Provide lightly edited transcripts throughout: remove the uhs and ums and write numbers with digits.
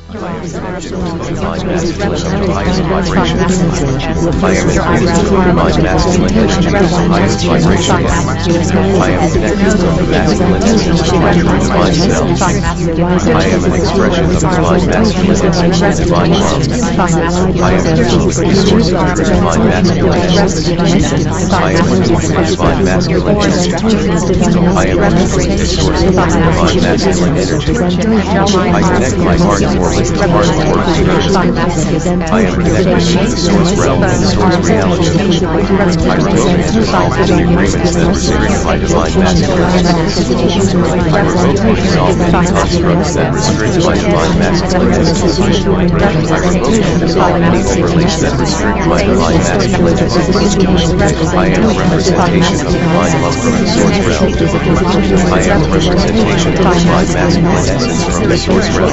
divine masculine of the highest vibration. I am infused with divine masculine energy of the highest vibration. I am connected to the masculine essence of my true divine self. I am an expression of divine masculine essence and divine love. I am filled with the source of true divine masculine essence. I am filled with divine masculine energy. I am filled with the source of divine masculine energy. I connect my heart more with the heart core of the earth. I am connected to the source realm and source reality. I revoke and dissolve any agreements that restrict my divine masculine essence. I revoke and dissolve any constructs that restrict my divine masculine essence. I revoke and dissolve any overlays that restrict my divine masculine essence. I am a representation of divine love from the source realm. I am a representation of divine masculine essence from the source realm.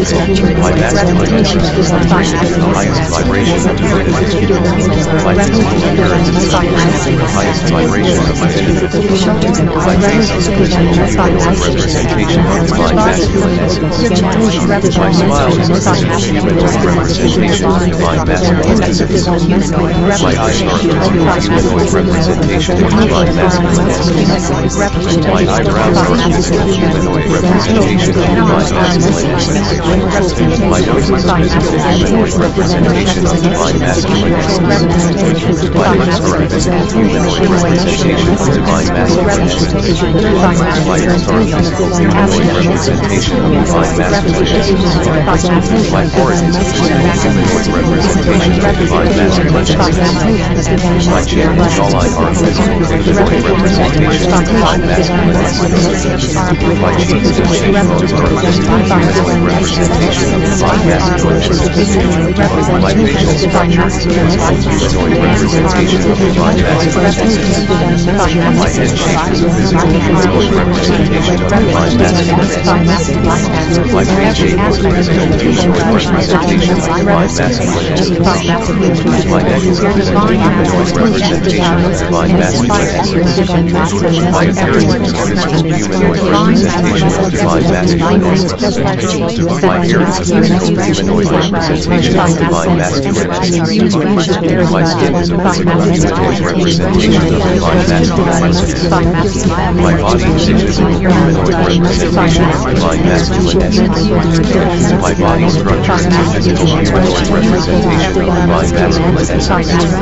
My masculine essence is vibrating at the highest vibration of divinity. My physical appearance is vibrating at the highest vibration of divinity. My face is a physical humanoid representation of divine masculine essence. My smile is a physical humanoid representation of divine masculine essence. My eyes are a physical humanoid representation of divine masculine essence. My eyebrows are a physical humanoid representation of divine masculine essence. My nose is a physical humanoid representation of divine masculine essence. My lips are a physical humanoid representation of divine masculine essence. My ears are a physical humanoid representation of divine masculine essence. My forehead is a physical humanoid representation of divine masculine essence. My chin and jawline are a physical humanoid representation of divine masculine essence. My cheeks and cheekbones are a physical humanoid representation of divine masculine essence. My facial structure is a physical humanoid representation of divine masculine essence. My head shape is a physical humanoid representation of divine masculine essence. My face shape is a physical humanoid representation of divine masculine essence. My neck is a physical humanoid representation of divine masculine essence. My appearance is a physical humanoid representation of divine masculine essence. My hair is a physical humanoid representation of divine masculine essence. My skin is a physical humanoid representation of divine masculine essence. My body is a physical humanoid representation of divine masculine essence. My body structure is a physical humanoid representation of divine masculine essence.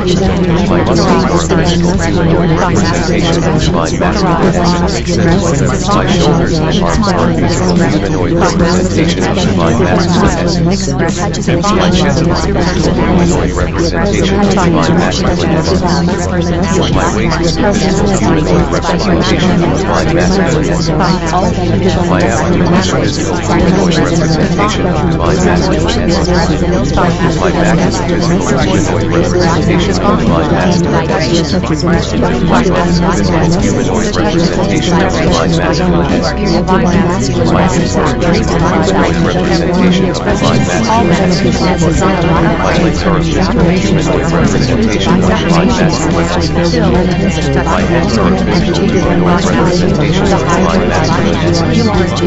My muscles are a physical humanoid representation of divine masculine essence. My shoulders and arms are a physical humanoid representation of divine masculine essence. My chest is a physical humanoid representation of divine masculine essence. My waist is a physical humanoid representation of divine masculine essence. My abdomen is a physical humanoid representation of divine masculine essence. My back is a physical humanoid representation of divine masculine essence. My butt is a physical humanoid representation of divine masculine essence. My hips are a physical humanoid representation of divine masculine essence. My legs are a physical humanoid representation of divine masculine essence. My hands are a physical humanoid representation of divine masculine essence.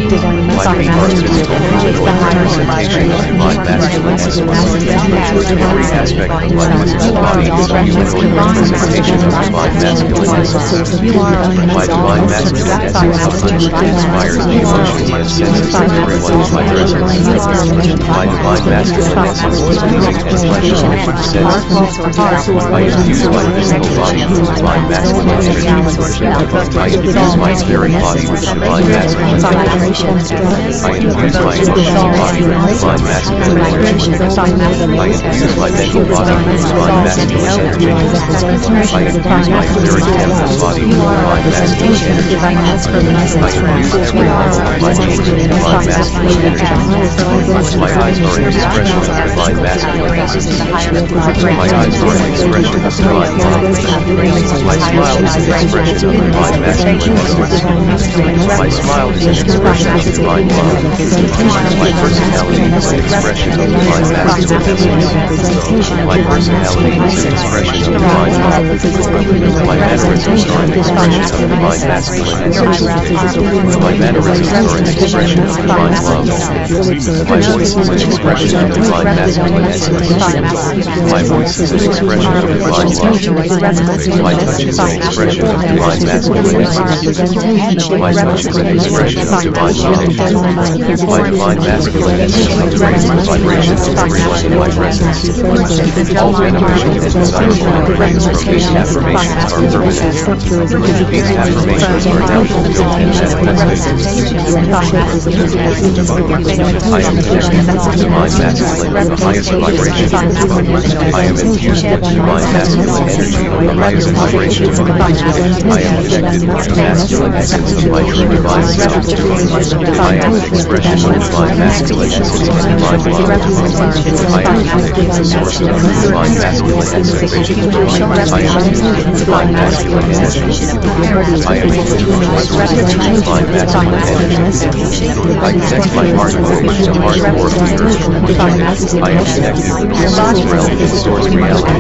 My feet are a physical humanoid representation of divine masculine essence. Every aspect of my physical body is a humanoid representation of divine masculine essence. My divine masculine essence inspires the emotions and senses of everyone in my presence. My divine masculine essence is pleasing and pleasurable to the senses. I infuse my physical body with divine masculine energy. I infuse my spirit body with divine masculine energy. I infuse my emotional body with divine masculine energy. I infuse my mental body with divine masculine energy. I infuse my spirit chemical body with divine masculine energy. I infuse every level of my being with divine masculine energy. My eyes are an expression of divine masculine essence. My eyes are an expression of divine love. My smile is an expression of divine masculine essence. My smile is an expression of divine love. My personality is an expression manifestations of divine masculine essence. My personality is an expression of divine love. My mannerisms are an expression of divine masculine essence. My mannerisms are an expression of divine love. My voice is an expression of divine masculine essence. My voice is an expression of divine love. My touch is an expression of divine masculine essence. My touch is an expression of divine love. My divine masculine essence integrates the vibration of everyone in my presence. All beneficial and desirable outcomes from these affirmations are permanent. These affirmations are now fulfilled and manifested. I am connected with divine masculine of the highest vibration. I am infused with divine masculine energy of the highest vibration. I am connected with the masculine essence of my true divine self. I am an expression of divine masculine essence and divine love. I am connected to the source of divine masculine essence. I am infused with divine masculine energy. I am infused with the source of divine masculine energy. I connect my heart focus to hardcore fear. I am connected with the source realm and source reality.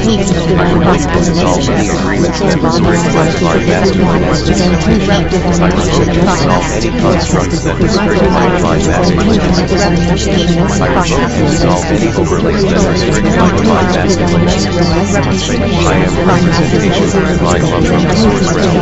I relate and dissolve any agreements that restrict my divine masculine essence. I revoke and dissolve any constructs that restrict my divine masculine essence. I revoke and dissolve any overlays that restrict my divine masculine essence. I am a representation of divine love from the source realm.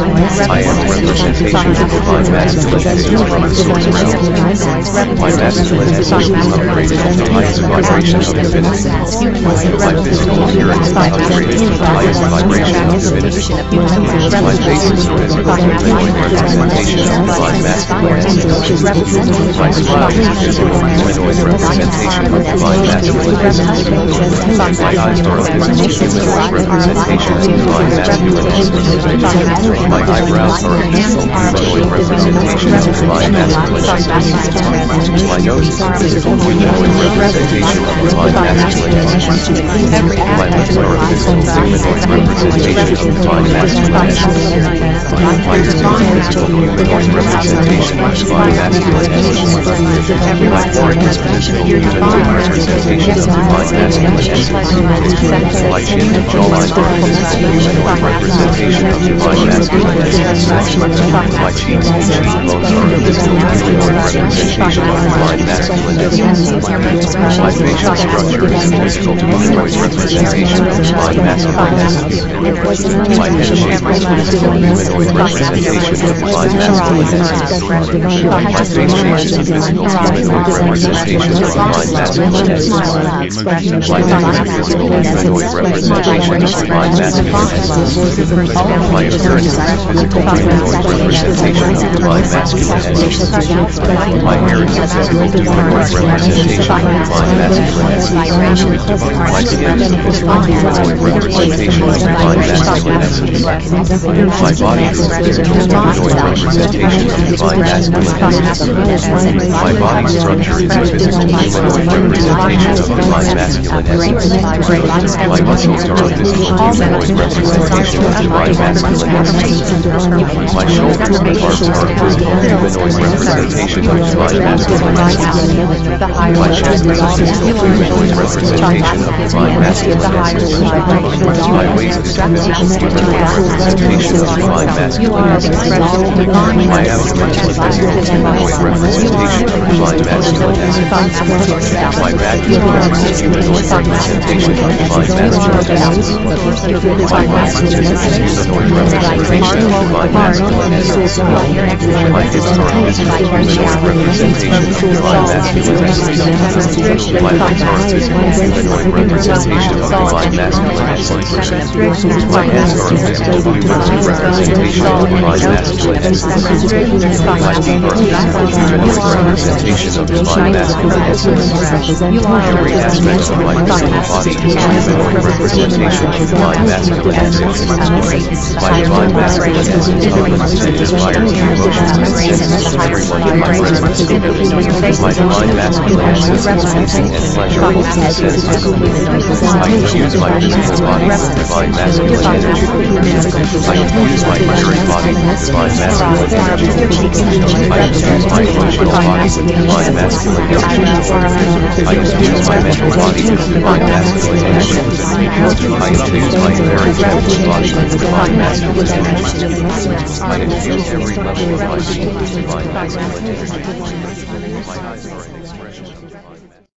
I am a representation of divine masculine essence from the source realm. My masculine essence is upgraded to the highest vibration of divinity. My physical appearance is upgraded to the highest vibration of divinity. My face is a physical humanoid representation of divine masculine essence. My smile is a physical humanoid representation of divine masculine essence. My eyes are a physical humanoid representation of divine masculine essence. My eyebrows are a physical humanoid representation of divine masculine essence. My nose is a physical humanoid representation of divine masculine essence. My lips are a physical humanoid representation of divine masculine essence. My ears are a physical humanoid representation of divine masculine essence. My forehead is a physical humanoid representation of divine masculine essence. My chin and jawline are a physical humanoid representation of divine masculine essence. My cheeks and cheekbones are a physical humanoid representation of divine masculine essence. My facial structure is a physical humanoid representation of divine masculine essence. My head shape is a physical humanoid representation of divine masculine essence. My face shape is a physical humanoid representation of divine masculine essence. My neck is a physical humanoid representation of divine masculine essence. My appearance is a physical humanoid representation of divine masculine essence. My hair is a physical humanoid representation of divine masculine essence. My skin is a physical humanoid representation of divine masculine essence. My body is a physical humanoid representation of divine masculine essence. My body structure is a physical humanoid representation of divine masculine essence. My muscles are a physical humanoid representation of divine masculine essence. My shoulders and arms are a physical humanoid representation of divine masculine essence. My chest is a physical humanoid representation of divine masculine essence. My waist is a physical humanoid representation of divine masculine essence. My abdomen is a physical humanoid representation of divine masculine essence. My back is a physical humanoid representation of divine masculine essence. My legs is a physical humanoid representation of divine masculine essence. My hips are a physical humanoid representation of divine masculine essence. My legs are a physical humanoid representation of divine masculine essence. My hands are a physical humanoid representation of divine masculine essence. My feet are a physical humanoid representation of divine masculine essence. Every aspect of my physical body is a humanoid representation of divine masculine essence. My divine masculine essence uplifts and inspires the emotions and senses of everyone in my presence. My divine masculine essence is pleasing and pleasurable to the senses. I infuse my physical body with divine masculine energy. I infuse my maturing body with divine masculine energy. I infuse my emotional body with divine masculine energy. I infuse my mental body with divine masculine energy. I infuse my very feminine body with divine masculine energy. I infuse every level of my being with divine masculine energy. My eyes are an expression of divine masculine.